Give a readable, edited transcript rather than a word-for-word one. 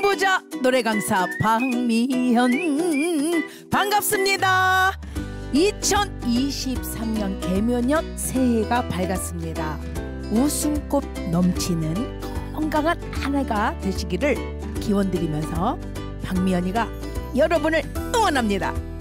선구자 노래 강사 박미현 반갑습니다. 2023년 개묘년 새해가 밝았습니다. 웃음꽃 넘치는 건강한 한 해가 되시기를 기원드리면서 박미연이가 여러분을 응원합니다.